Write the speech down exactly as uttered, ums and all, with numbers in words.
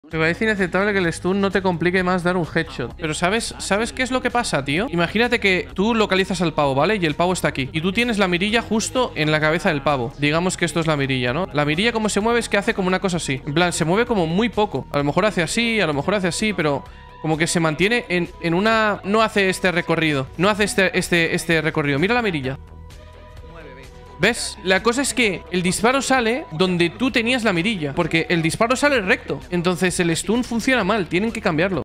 Me parece inaceptable que el stun no te complique más dar un headshot. Pero ¿sabes, ¿sabes qué es lo que pasa, tío? Imagínate que tú localizas al pavo, ¿vale? Y el pavo está aquí. Y tú tienes la mirilla justo en la cabeza del pavo. Digamos que esto es la mirilla, ¿no? La mirilla como se mueve es que hace como una cosa así. En plan, se mueve como muy poco. A lo mejor hace así, a lo mejor hace así, pero... como que se mantiene en, en una... No hace este recorrido. No hace este, este, este recorrido. Mira la mirilla. ¿Ves? La cosa es que el disparo sale donde tú tenías la mirilla. Porque el disparo sale recto. Entonces el stun funciona mal. Tienen que cambiarlo.